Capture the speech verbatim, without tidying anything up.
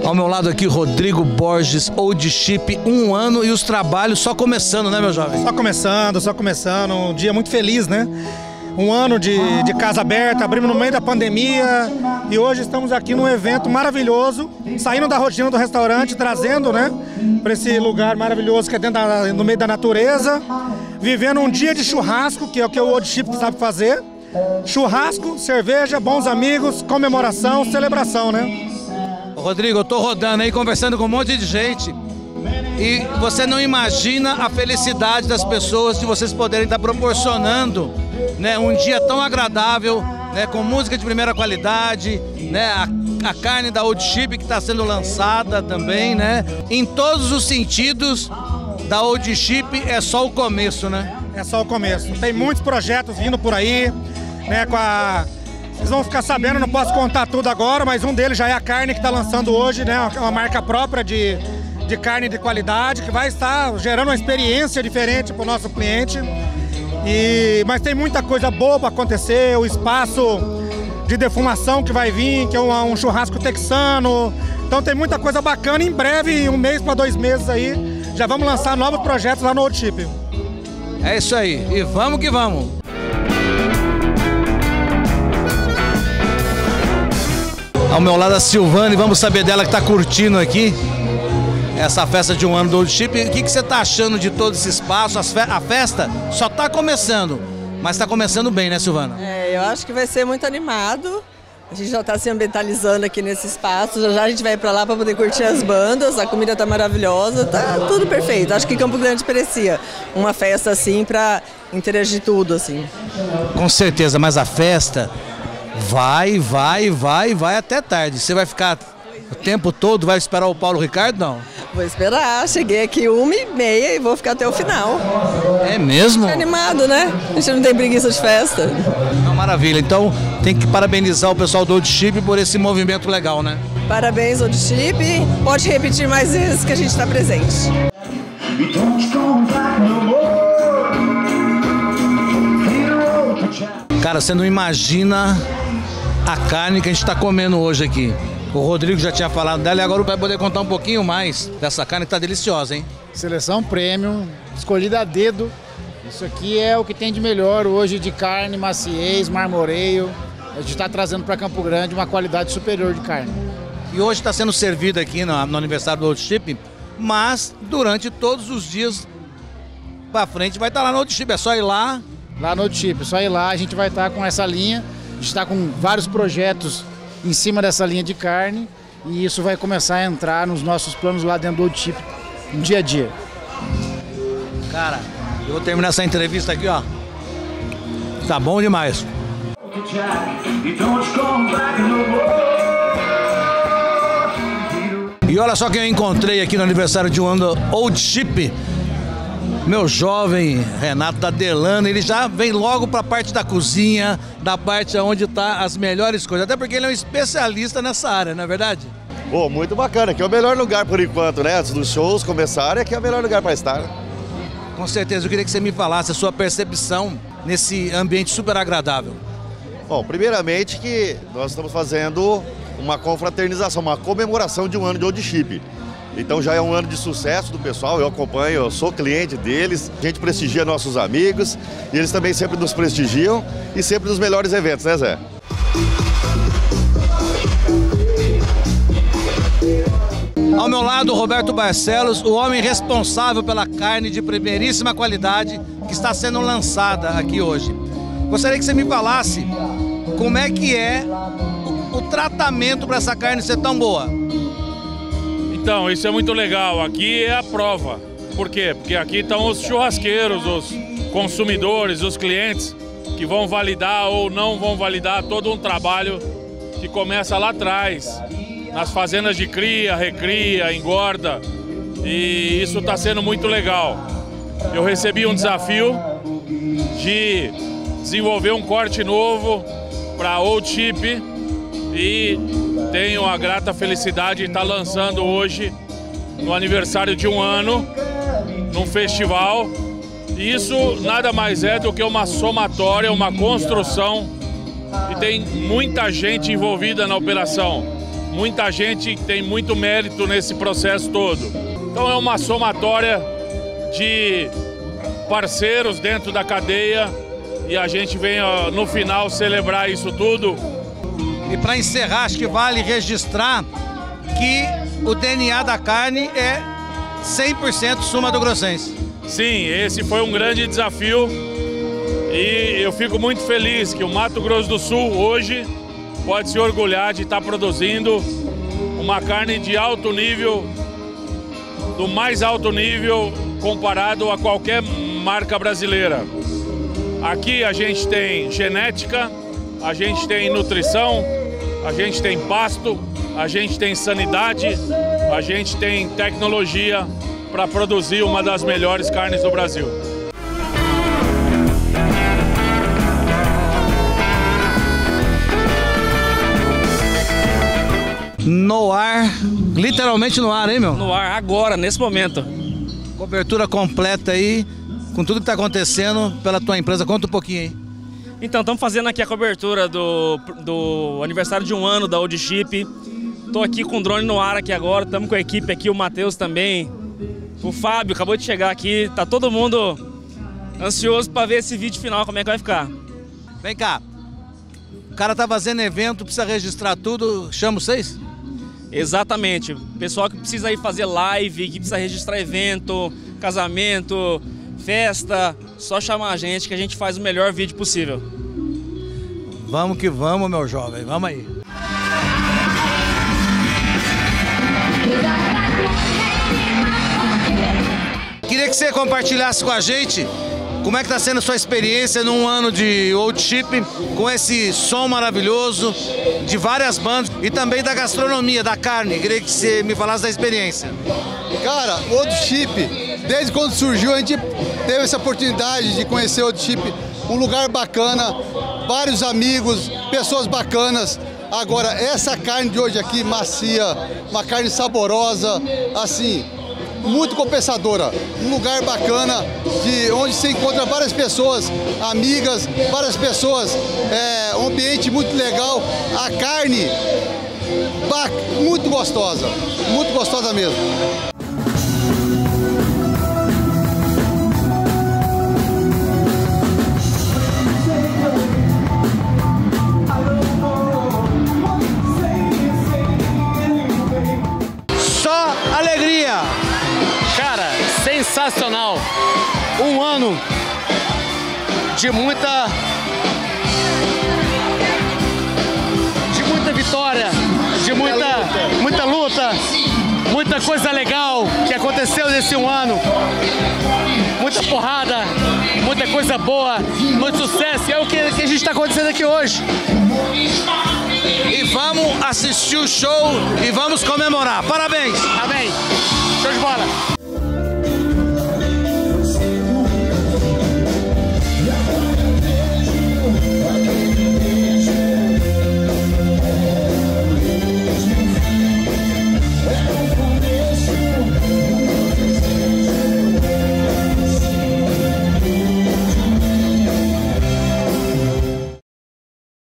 Ao meu lado aqui, Rodrigo Borges, Old Chip, um ano e os trabalhos só começando, né, meu jovem? Só começando, só começando. Um dia muito feliz, né? Um ano de, de casa aberta, abrimos no meio da pandemia e hoje estamos aqui num evento maravilhoso, saindo da rotina do restaurante, trazendo, né, para esse lugar maravilhoso que é dentro da, no meio da natureza, vivendo um dia de churrasco, que é o que o Old Chip sabe fazer. Churrasco, cerveja, bons amigos, comemoração, celebração, né? Rodrigo, eu tô rodando aí, conversando com um monte de gente e você não imagina a felicidade das pessoas de vocês poderem estar proporcionando, né, um dia tão agradável, né, com música de primeira qualidade, né, a, a carne da Old Chip que está sendo lançada também, né, em todos os sentidos da Old Chip é só o começo, né? É só o começo. Tem muitos projetos vindo por aí, né, com a... Vocês vão ficar sabendo, não posso contar tudo agora, mas um deles já é a carne que está lançando hoje, né, uma marca própria de, de carne de qualidade, que vai estar gerando uma experiência diferente para o nosso cliente. E, mas tem muita coisa boa para acontecer, o espaço de defumação que vai vir, que é um, um churrasco texano. Então tem muita coisa bacana. Em breve, um mês para dois meses aí, já vamos lançar novos projetos lá no Old Chip. É isso aí, e vamos que vamos! Ao meu lado a Silvane, vamos saber dela que está curtindo aqui essa festa de um ano do Old Chip. O que, que você está achando de todo esse espaço? A festa só está começando, mas está começando bem, né, Silvana? É, eu acho que vai ser muito animado. A gente já está se ambientalizando aqui nesse espaço, já, já a gente vai para lá para poder curtir as bandas, a comida está maravilhosa, tá tudo perfeito. Acho que Campo Grande merecia uma festa assim para interagir tudo assim. Com certeza, mas a festa vai, vai, vai, vai até tarde. Você vai ficar o tempo todo, vai esperar o Paulo Ricardo, não? Vou esperar, cheguei aqui uma e meia e vou ficar até o final. É mesmo? É animado, né? A gente não tem preguiça de festa. Não, maravilha, então tem que parabenizar o pessoal do Old Chip por esse movimento legal, né? Parabéns, Old Chip. Pode repetir mais vezes que a gente está presente. Cara, você não imagina a carne que a gente está comendo hoje aqui. O Rodrigo já tinha falado dela e agora vai poder contar um pouquinho mais dessa carne que tá deliciosa, hein? Seleção premium, escolhida a dedo. Isso aqui é o que tem de melhor hoje de carne, maciez, marmoreio. A gente está trazendo para Campo Grande uma qualidade superior de carne. E hoje está sendo servido aqui no, no aniversário do Old Chip, mas durante todos os dias para frente vai estar lá no Old Chip, é só ir lá. Lá no Old Chip, é só ir lá, a gente vai estar com essa linha. A gente está com vários projetos em cima dessa linha de carne e isso vai começar a entrar nos nossos planos lá dentro do Old Chip, no dia a dia. Cara, eu vou terminar essa entrevista aqui, ó. Tá bom demais. E olha só quem eu encontrei aqui no aniversário de um ano do Old Chip. Meu jovem Renato da Delano, ele já vem logo para a parte da cozinha, da parte onde tá as melhores coisas, até porque ele é um especialista nessa área, não é verdade? Oh, muito bacana, aqui é o melhor lugar por enquanto, né? Antes dos shows começarem, aqui é o melhor lugar para estar. Com certeza, eu queria que você me falasse a sua percepção nesse ambiente super agradável. Bom, primeiramente que nós estamos fazendo uma confraternização, uma comemoração de um ano de Old Chip. Então já é um ano de sucesso do pessoal, eu acompanho, eu sou cliente deles, a gente prestigia nossos amigos e eles também sempre nos prestigiam e sempre nos melhores eventos, né, Zé? Ao meu lado, Roberto Barcelos, o homem responsável pela carne de primeiríssima qualidade que está sendo lançada aqui hoje. Gostaria que você me falasse como é que é o, o tratamento para essa carne ser tão boa. Então, isso é muito legal. Aqui é a prova. Por quê? Porque aqui estão os churrasqueiros, os consumidores, os clientes que vão validar ou não vão validar todo um trabalho que começa lá atrás, nas fazendas de cria, recria, engorda. E isso está sendo muito legal. Eu recebi um desafio de desenvolver um corte novo para Old Chip e tenho a grata felicidade de estar lançando hoje, no aniversário de um ano, num festival. E isso nada mais é do que uma somatória, uma construção. E tem muita gente envolvida na operação. muita gente tem muito mérito nesse processo todo. Então é uma somatória de parceiros dentro da cadeia e a gente vem ó, no final celebrar isso tudo. E para encerrar, acho que vale registrar que o D N A da carne é cem por cento sul mato-grossense. Sim, esse foi um grande desafio e eu fico muito feliz que o Mato Grosso do Sul hoje pode se orgulhar de estar produzindo uma carne de alto nível, do mais alto nível comparado a qualquer marca brasileira. Aqui a gente tem genética, a gente tem nutrição, a gente tem pasto, a gente tem sanidade, a gente tem tecnologia para produzir uma das melhores carnes do Brasil. No ar, literalmente no ar, hein, meu? No ar, agora, nesse momento. Cobertura completa aí, com tudo que está acontecendo pela tua empresa. Conta um pouquinho aí. Então, estamos fazendo aqui a cobertura do, do aniversário de um ano da Old Chip. Estou aqui com o drone no ar aqui agora, estamos com a equipe aqui, o Matheus também. O Fábio acabou de chegar aqui, tá todo mundo ansioso para ver esse vídeo final, como é que vai ficar. Vem cá, o cara tá fazendo evento, precisa registrar tudo, chama vocês? Exatamente, pessoal que precisa ir fazer live, que precisa registrar evento, casamento, festa, só chamar a gente que a gente faz o melhor vídeo possível. Vamos que vamos, meu jovem, vamos aí. Queria que você compartilhasse com a gente como é que está sendo a sua experiência num ano de Old Chip, com esse som maravilhoso de várias bandas e também da gastronomia, da carne. Queria que você me falasse da experiência. Cara, o Old Chip, desde quando surgiu, a gente teve essa oportunidade de conhecer o Old Chip, um lugar bacana, vários amigos, pessoas bacanas. Agora, essa carne de hoje aqui, macia, uma carne saborosa, assim, muito compensadora, um lugar bacana, de onde se encontra várias pessoas, amigas, várias pessoas, é, um ambiente muito legal, a carne muito gostosa, muito gostosa mesmo. Só alegria! Cara, sensacional! Um ano de muita, de muita vitória, de muita, muita luta, muita coisa legal que aconteceu nesse um ano. Muita porrada, muita coisa boa, muito sucesso. E é o que, que a gente está acontecendo aqui hoje. E vamos assistir o show e vamos comemorar. Parabéns! Amém! Show de bola!